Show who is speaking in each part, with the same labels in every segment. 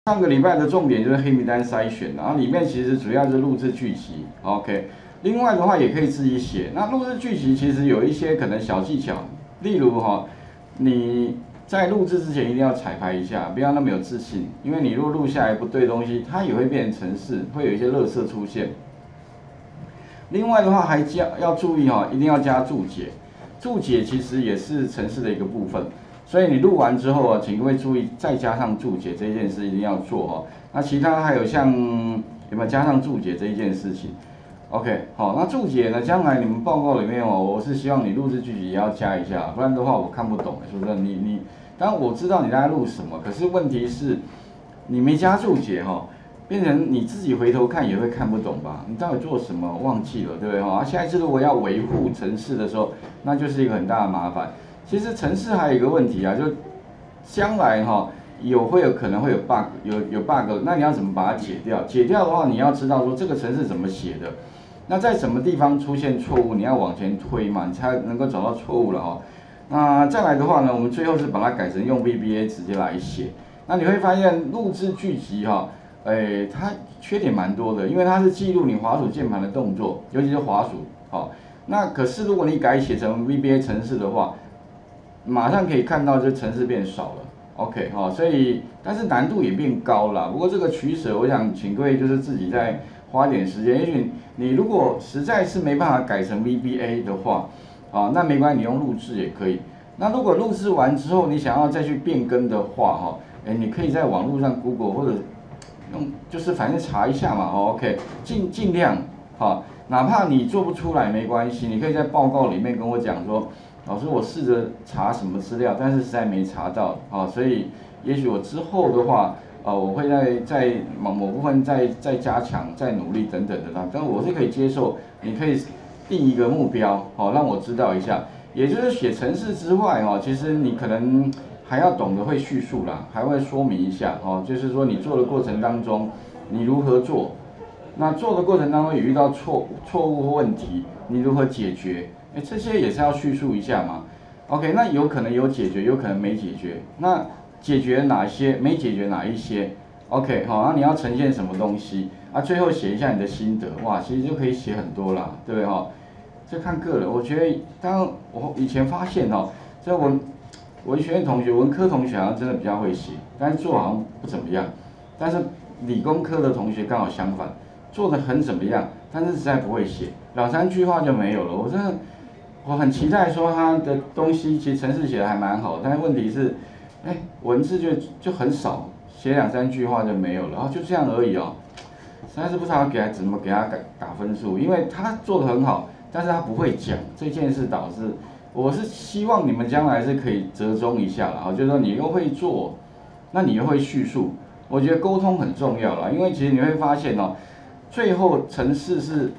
Speaker 1: 上个礼拜的重点就是黑名单筛选，然后里面其实主要是录制剧集 ，OK。另外的话也可以自己写。那录制剧集其实有一些可能小技巧，例如你在录制之前一定要彩排一下，不要那么有自信，因为你如果录下来不对东西，它也会变成程式，会有一些垃圾出现。另外的话还要注意一定要加注解，注解其实也是程式的一个部分。所以你录完之后请各位注意再加上注解这件事一定要做那其他还有像有没有加上注解这一件事情 ？OK， 好，那注解呢，将来你们报告里面我是希望你录制句子也要加一下，不然的话我看不懂，是不是？当然我知道你在录什么，可是问题是你没加注解变成你自己回头看也会看不懂吧？你到底做什么忘记了，对不对下一次如果要维护程式的时候，那就是一个很大的麻烦。其实程式还有一个问题就将来会有可能会有 bug， 有 bug， 那你要怎么把它解掉？解掉的话，你要知道说这个程式怎么写的，那在什么地方出现错误，你要往前推嘛，你才能够找到错误了那再来的话呢，我们最后是把它改成用 VBA 直接来写。那你会发现录制剧集它缺点蛮多的，因为它是记录你滑鼠键盘的动作，尤其是滑鼠那可是如果你改写成 VBA 程式的话，马上可以看到这程式变少了 ，OK 所以但是难度也变高了。不过这个取舍，我想请各位就是自己再花点时间。也许你如果实在是没办法改成 VBA 的话，那没关系，你用录制也可以。那如果录制完之后，你想要再去变更的话，你可以在网络上 Google 或者就是反正查一下嘛，OK， 尽量哪怕你做不出来没关系，你可以在报告里面跟我讲说。老师，我试着查什么资料，但是实在没查到所以也许我之后的话，我会在某部分再加强、再努力等等的但我是可以接受，你可以定一个目标让我知道一下。也就是写程式之外其实你可能还要懂得会叙述啦，还会说明一下就是说你做的过程当中你如何做，那做的过程当中也遇到错误或问题，你如何解决？这些也是要叙述一下嘛 ，OK， 那有可能有解决，有可能没解决。那解决哪些，没解决哪一些 ？OK， 那你要呈现什么东西最后写一下你的心得，哇，其实就可以写很多啦，对不对这看个人，我觉得，当然我以前发现这文学院同学、文科同学好像真的比较会写，但是做好像不怎么样。但是理工科的同学刚好相反，做得很怎么样，但是实在不会写，2-3句话就没有了。我很期待说他的东西其实程式写的还蛮好，但是问题是，文字就很少，写2-3句话就没有了，就这样而已实在是不知道怎么给他打分数，因为他做的很好，但是他不会讲这件事，导致我是希望你们将来是可以折中一下啦就是说你又会做，那你又会叙述，我觉得沟通很重要啦，因为其实你会发现最后程式是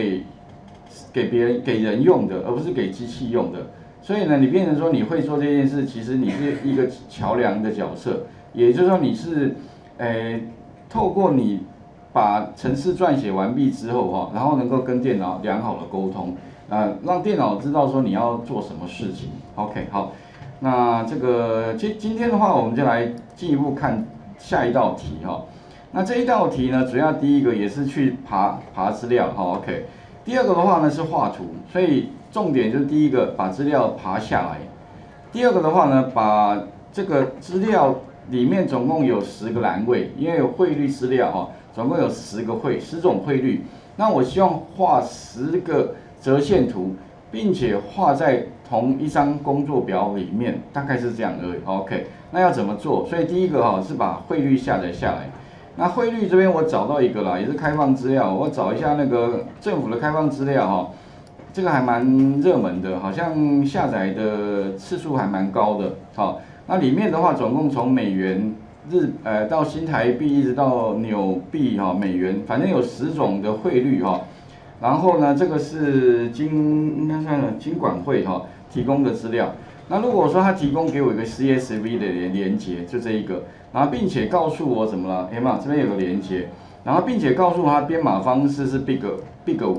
Speaker 1: 给人用的，而不是给机器用的。所以呢，你变成说你会做这件事，其实你是一个桥梁的角色，也就是说你是，透过你把程式撰写完毕之后然后能够跟电脑良好的沟通，让电脑知道说你要做什么事情。OK， 好，那这个今天的话，我们就来进一步看下一道题那这一道题呢，主要第一个也是去爬资料OK。第二个的话呢是画图，所以重点就是第一个把资料爬下来，第二个的话呢把这个资料里面总共有10个栏位，因为有汇率资料总共有10种汇率，那我希望画10个折线图，并且画在同一张工作表里面，大概是这样而已 OK。那要怎么做？所以第一个是把汇率下载下来。那汇率这边我找到一个啦，也是开放资料，我找一下那个政府的开放资料这个还蛮热门的，好像下载的次数还蛮高的。那里面的话总共从美元到新台币一直到纽币美元，反正有10种的汇率然后呢，这个是应该算金管会提供的资料。那如果说他提供给我一个 CSV 的连结，就这一个，然后并且告诉我怎么了？这边有个连结，然后并且告诉我它编码方式是 Big 5。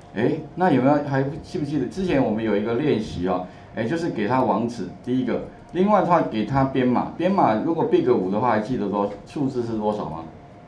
Speaker 1: 那有没有还记不记得之前我们有一个练习就是给他网址，第一个， 另外的话给它编码，编码如果 Big 5的话，还记得数字是多少吗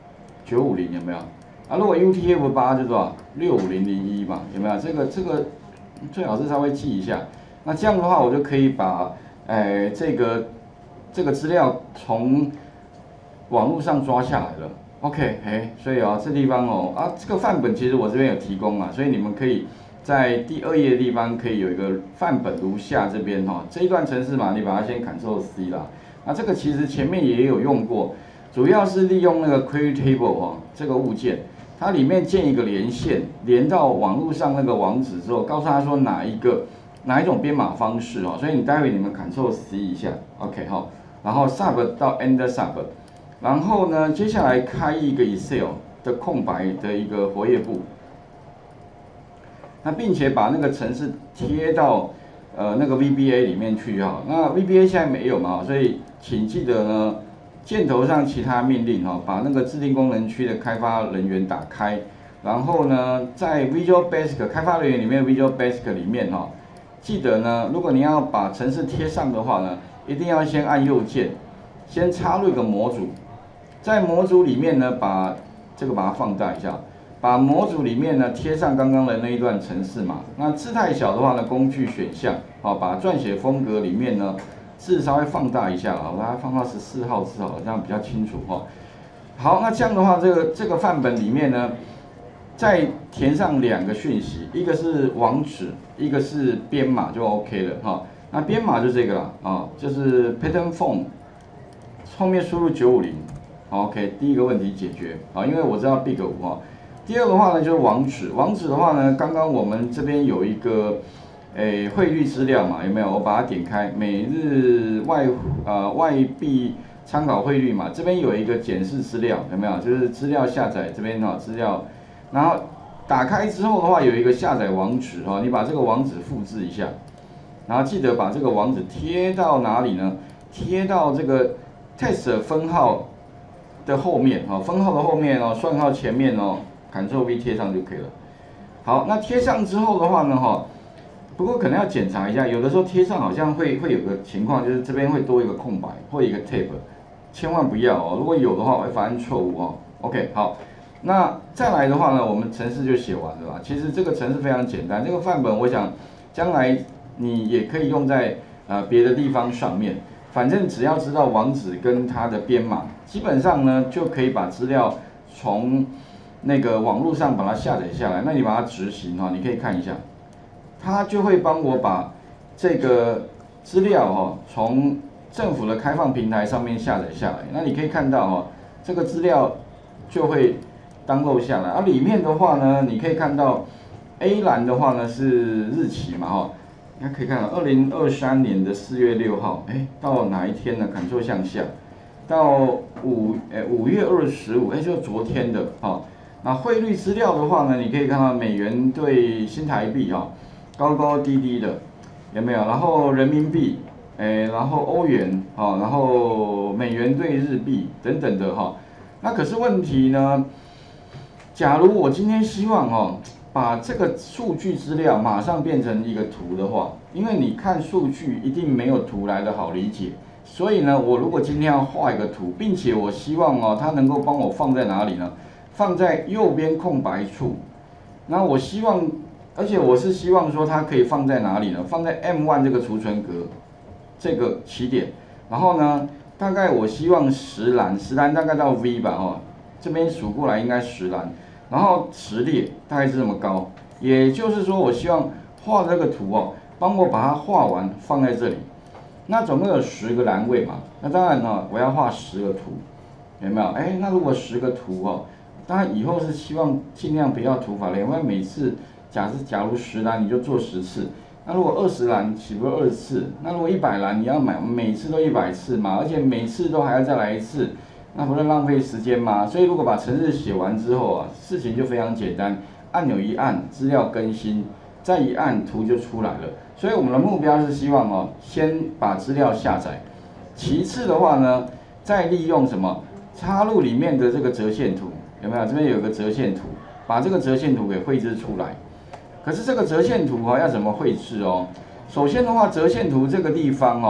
Speaker 1: ？950有没有？啊，如果 UTF-8就多少？65001嘛，有没有？这个最好是稍微记一下。那这样的话，我就可以把这个资料从网络上抓下来了。OK， 所以这地方这个范本其实我这边有提供嘛，所以你们可以在第2页的地方可以有一个范本如下这边这一段程式码你把它先 Ctrl+C 啦。那这个其实前面也有用过，主要是利用那个 Query Table 这个物件，它里面建一个连线，连到网络上那个网址之后，告诉他说哪一种编码方式所以你待会你们 Ctrl+C 一下 ，OK 然后 Sub 到 End Sub。然后呢，接下来开一个 Excel 的空白的一个活页簿，那并且把那个程式贴到那个 VBA 里面去那 VBA 现在没有嘛，所以请记得呢，箭头上其他命令把那个制定功能区的开发人员打开，然后呢，在 Visual Basic 开发人员里面 Visual Basic 里面记得呢，如果你要把程式贴上的话呢，一定要先按右键，先插入一个模组。在模组里面呢，把它放大一下，把模组里面呢贴上刚刚的那一段程式码。那字太小的话呢，工具选项把撰写风格里面呢字稍微放大一下我把它放到14号字这样比较清楚好，那这样的话，这个范本里面呢，再填上2个讯息，一个是网址，一个是编码就 OK 了那编码就这个啦就是 pattern form 后面输入950。OK， 第一个问题解决因为我知道 Big 5第二个话呢就是网址，网址的话呢，刚刚我们这边有一个汇率资料嘛，有没有？我把它点开，每日外币参考汇率嘛，这边有一个检视资料，有没有？就是资料下载这边资料，然后打开之后的话有一个下载网址你把这个网址复制一下，然后记得把这个网址贴到哪里呢？贴到这个 test 分号的后面分号的后面算号前面Ctrl+V 贴上就可以了。好，那贴上之后的话呢不过可能要检查一下，有的时候贴上好像会有个情况，就是这边会多一个空白或一个 tab， 千万不要如果有的话会发生错误OK， 好，那再来的话呢，我们程式就写完了啦。其实这个程式非常简单，这个范本我想将来你也可以用在别的地方上面。反正只要知道网址跟它的编码，基本上呢就可以把资料从那个网络上把它下载下来。那你把它执行你可以看一下，它就会帮我把这个资料从政府的开放平台上面下载下来。那你可以看到这个资料就会 download 下来。里面的话呢，你可以看到 A 栏的话呢是日期嘛你可以看到2023年的4月6号，到哪一天呢 ？Ctrl 向下，到5月25，就是昨天的那汇率资料的话呢，你可以看到美元对新台币高高低低的，有没有？然后人民币，然后欧元然后美元对日币等等的那可是问题呢？假如我今天希望把这个数据资料马上变成一个图的话，因为你看数据一定没有图来的好理解，所以呢，我如果今天要画一个图，并且我希望它能够帮我放在哪里呢？放在右边空白处。那我希望，而且我是希望说它可以放在哪里呢？放在 M1 这个储存格这个起点，然后呢，大概我希望10栏大概到 V 吧这边数过来应该10栏。然后10列大概是这么高，也就是说，我希望画这个图帮我把它画完放在这里。那总共有10个栏位嘛，那当然我要画10个图，有没有？那如果10个图当然以后是希望尽量不要图法连，因为每次假如10栏你就做10次，那如果20栏岂不是20次？那如果100栏你要每次都100次嘛，而且每次都还要再来一次。那不是浪费时间吗？所以如果把程式写完之后事情就非常简单，按钮一按，资料更新，再一按，图就出来了。所以我们的目标是希望先把资料下载，其次的话呢，再利用什么插入里面的这个折线图，有没有？这边有个折线图，把这个折线图给绘制出来。可是这个折线图要怎么绘制首先的话，折线图这个地方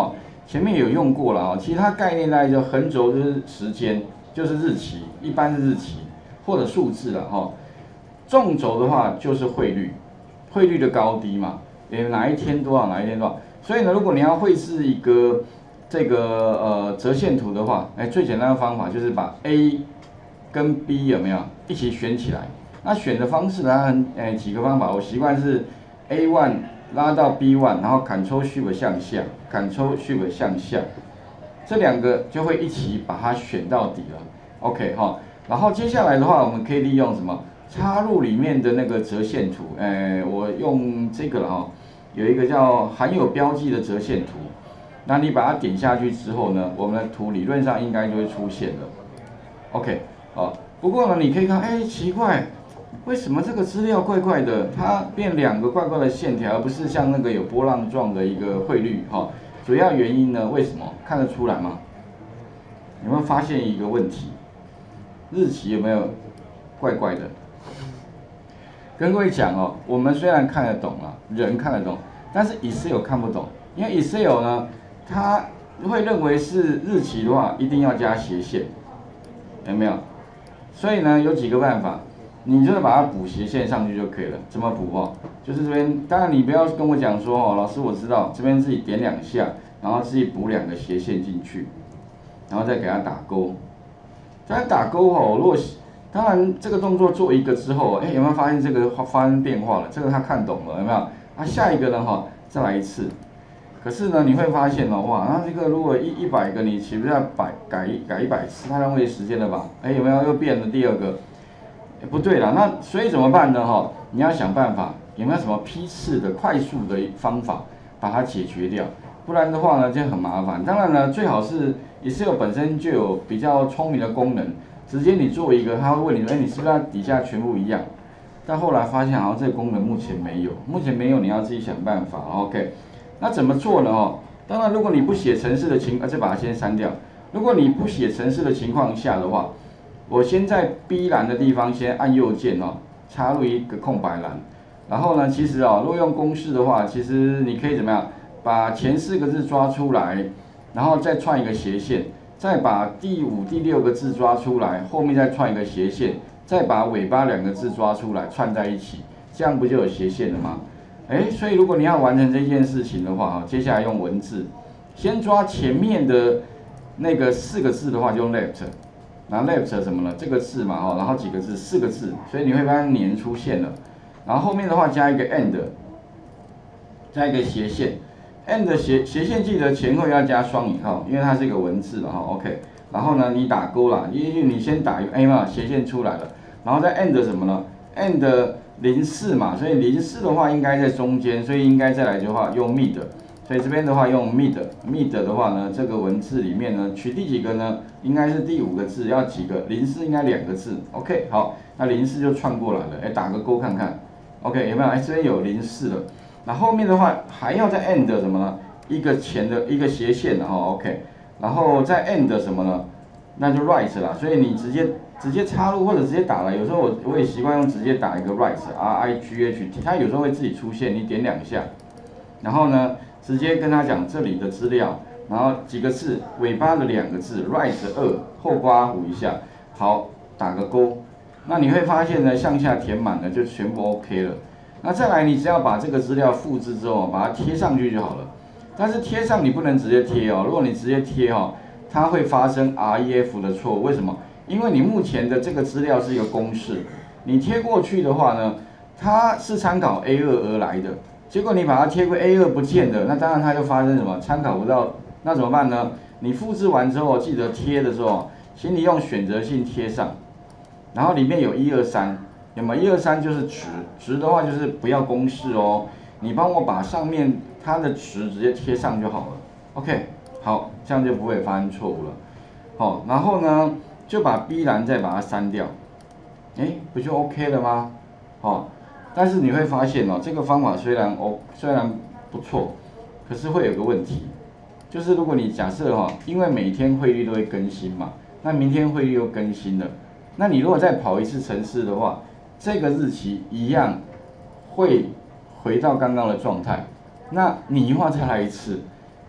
Speaker 1: 前面有用过了啊，其实它概念大概就横轴就是时间，就是日期，一般是日期或者数字了哈。纵轴的话就是汇率，汇率的高低嘛，哪一天多少，哪一天多少。所以呢，如果你要绘制一个这个折线图的话，最简单的方法就是把 A 跟 B 有没有一起选起来？那选的方式呢，几个方法，我习惯是 A1 拉到 B1， 然后 Ctrl Shift 向下 ，Ctrl Shift 向下，这两个就会一起把它选到底了。OK 哈，然后接下来的话，我们可以利用什么？插入里面的那个折线图，我用这个了哈，有一个叫含有标记的折线图，那你把它点下去之后呢，我们的图理论上应该就会出现了。OK， 不过呢，你可以看，奇怪，为什么这个资料怪怪的？它变两个怪怪的线条，而不是像那个有波浪状的一个汇率哈？主要原因呢，为什么看得出来吗？有没有发现一个问题？日期有没有怪怪的？跟各位讲哦，我们虽然看得懂啊，人看得懂，但是 Excel 看不懂，因为 Excel 呢，它会认为是日期的话，一定要加斜线，有没有？所以呢，有几个办法，你就是把它补斜线上去就可以了。怎么补哦？就是这边，当然你不要跟我讲说哦，老师我知道，这边自己点2下，然后自己补2个斜线进去，然后再给它打勾。再打勾哦，如果当然，这个动作做一个之后，有没有发现这个发生变化了？这个他看懂了，有没有？下一个呢？再来一次。可是呢，你会发现哦，哇，那这个如果100个，你岂不是要改100次？太浪费时间了吧？有没有又变了第二个？不对了，那所以怎么办呢？你要想办法，有没有什么批次的快速的方法把它解决掉？不然的话呢，就很麻烦。当然呢，最好是 Excel 本身就有比较聪明的功能。直接你做一个，他会问你说，你是不是要底下全部一样？但后来发现好像这个功能目前没有，你要自己想办法。OK， 那怎么做呢？当然如果你不写程式的再把它先删掉。如果你不写程式的情况下的话，我先在 B 栏的地方先按右键插入一个空白栏。然后呢，其实如果用公式的话，其实你可以怎么样？把前4个字抓出来，然后再串一个斜线。再把第5、第6个字抓出来，后面再串一个斜线，再把尾巴2个字抓出来串在一起，这样不就有斜线了吗？所以如果你要完成这件事情的话，接下来用文字，先抓前面的那个4个字的话，就用 left， 那 left 什么呢？这个字嘛，然后几个字，4个字，所以你会发现年出现了，然后后面的话加一个 end， 加一个斜线。and 斜线记得前后要加双引号，因为它是一个文字嘛，OK。然后呢，你打勾啦，因为你先打一个嘛，斜线出来了，然后再 and 什么呢 ？and 04嘛，所以04的话应该在中间，所以应该再来的话用 mid， 所以这边的话用 mid 的话呢，这个文字里面呢取第几个呢？应该是第5个字，要几个？04应该2个字 ，OK。好，那04就串过来了，打个勾看看 ，OK 有没有？这边有04了。那后面的话还要再 end 什么呢？一个前的一个斜线，然后 OK， 然后再 end 什么呢？那就 right 啦。所以你直接插入或者直接打了，有时候我也习惯用直接打一个 right，RIGHT， 它有时候会自己出现，你点2下，然后呢直接跟他讲这里的资料，然后几个字，尾巴的2个字 right 2，后刮弧一下，好，打个勾。那你会发现呢，向下填满了就全部 OK 了。那再来，你只要把这个资料复制之后，把它贴上去就好了。但是贴上你不能直接贴哦，如果你直接贴它会发生 REF 的错误。为什么？因为你目前的这个资料是一个公式，你贴过去的话呢，它是参考 A2 而来的，结果你把它贴过 A2 不见的，那当然它就发生什么参考不到，那怎么办呢？你复制完之后，记得贴的时候，请你用选择性贴上，然后里面有1、2、3。有没有1、2、3就是值的话就是不要公式哦，你帮我把上面它的值直接贴上就好了。OK， 好，这样就不会发生错误了。好，然后呢就把 B 栏再把它删掉，不就 OK 了吗？好，但是你会发现这个方法虽然不错，可是会有个问题，就是如果你假设因为每天汇率都会更新嘛，那明天汇率又更新了，那你如果再跑一次程式的话，这个日期一样会回到刚刚的状态，那你再来一次，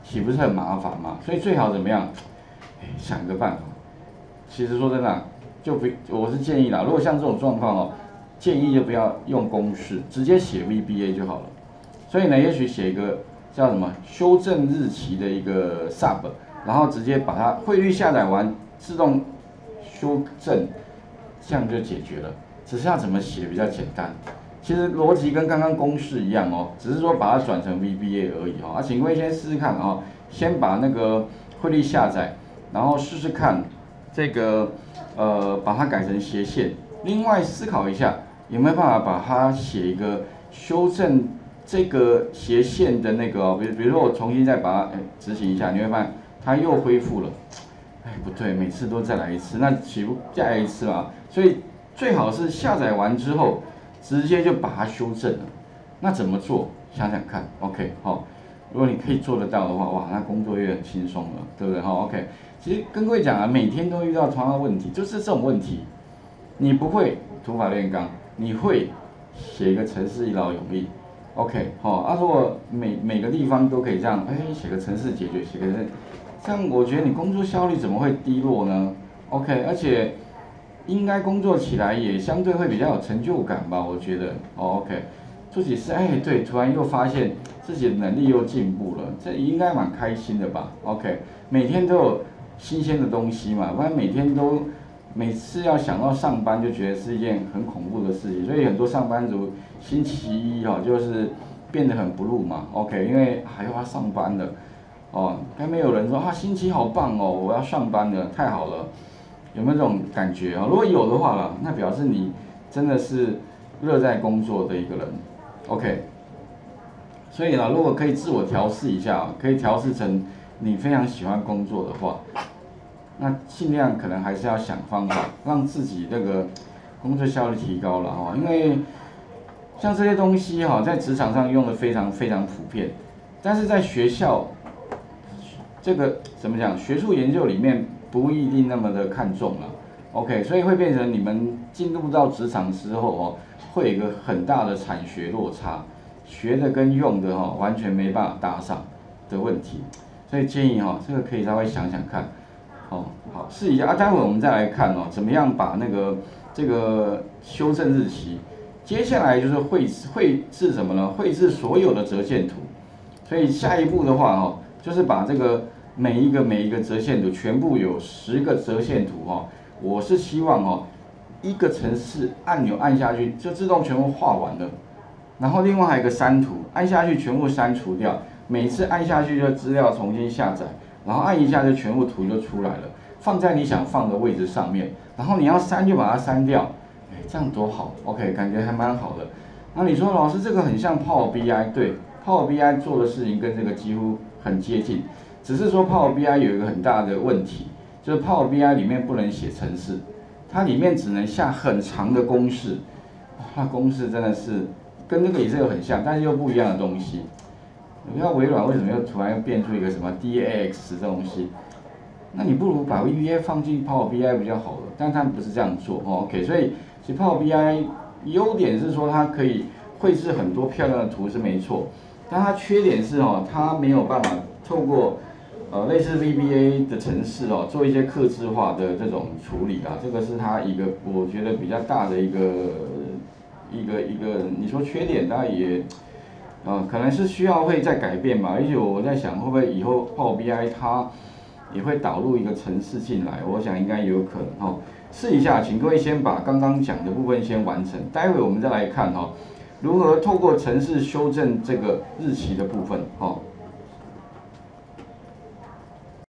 Speaker 1: 岂不是很麻烦吗？所以最好怎么样？想个办法。其实说真的，我是建议啦，如果像这种状况哦，建议就不要用公式，直接写 VBA 就好了。所以呢，也许写一个叫什么修正日期的一个 sub， 然后直接把它汇率下载完，自动修正，这样就解决了。只是要怎么写比较简单。其实逻辑跟刚刚公式一样哦，只是说把它转成 VBA 而已哦。请各位先试试看哦，先把那个汇率下载，然后试试看这个把它改成斜线。另外思考一下，有没有办法把它写一个修正这个斜线的那个哦，比如说我重新再把它执行一下，你会发现它又恢复了。不对，每次都再来一次，那岂不再来一次嘛？所以最好是下载完之后，直接就把它修正了。那怎么做？想想看 ，OK， 好，如果你可以做得到的话，哇，那工作也很轻松了，对不对？好 ，OK。其实跟各位讲啊，每天都遇到同样的问题，就是这种问题。你不会土法炼钢，你会写一个程式一劳永逸 ，OK， 好。如果每个地方都可以这样，写个程式解决，写个这样，我觉得你工作效率怎么会低落呢 ？OK， 而且应该工作起来也相对会比较有成就感吧？我觉得，OK， 做起事，对，突然又发现自己的能力又进步了，这应该蛮开心的吧 ？OK， 每天都有新鲜的东西嘛，不然每次要想到上班就觉得是一件很恐怖的事情，所以很多上班族星期一就是变得很不入嘛 ，OK， 因为还要上班了。该没有人说星期好棒哦，我要上班了，太好了，有没有这种感觉啊？如果有的话啦，那表示你真的是热在工作的一个人 ，OK。所以呢，如果可以自我调试一下，可以调试成你非常喜欢工作的话，那尽量可能还是要想方法让自己那个工作效率提高了因为像这些东西在职场上用的非常非常普遍，但是在学校。这个怎么讲？学术研究里面不一定那么的看重了 ，OK， 所以会变成你们进入到职场之后会有一个很大的产学落差，学的跟用的完全没办法搭上的问题，所以建议这个可以稍微想想看，好试一下待会我们再来看怎么样把这个修正日期，接下来就是绘制什么呢？绘制所有的折线图，所以下一步的话就是把这个每一个折线图全部有10个折线图我是希望一个程式按钮按下去就自动全部画完了，然后另外还有一个删图，按下去全部删除掉，每次按下去就资料重新下载，然后按一下就全部图就出来了，放在你想放的位置上面，然后你要删就把它删掉，这样多好 ，OK， 感觉还蛮好的。那你说老师这个很像 Power BI， 对 ，Power BI 做的事情跟这个几乎很接近。只是说 Power BI 有一个很大的问题，就是 Power BI 里面不能写程式，它里面只能下很长的公式，那公式真的是跟那个Excel很像，但是又不一样的东西。你看微软为什么又突然又变出一个什么 DAX 这东西？那你不如把 VBA 放进 Power BI 比较好了，但他们不是这样做，OK？ 所以其实 Power BI 优点是说它可以绘制很多漂亮的图是没错，但它缺点是它没有办法透过类似 VBA 的程式做一些客制化的这种处理啦，这个是它一个我觉得比较大的一个，你说缺点，当然也可能是需要会再改变吧。而且我在想，会不会以后 Power BI 它也会导入一个程式进来？我想应该也有可能试一下，请各位先把刚刚讲的部分先完成，待会我们再来看如何透过程式修正这个日期的部分